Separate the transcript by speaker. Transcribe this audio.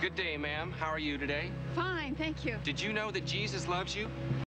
Speaker 1: Good day, ma'am. How are you today?
Speaker 2: Fine, thank you.
Speaker 1: Did you know that Jesus loves you?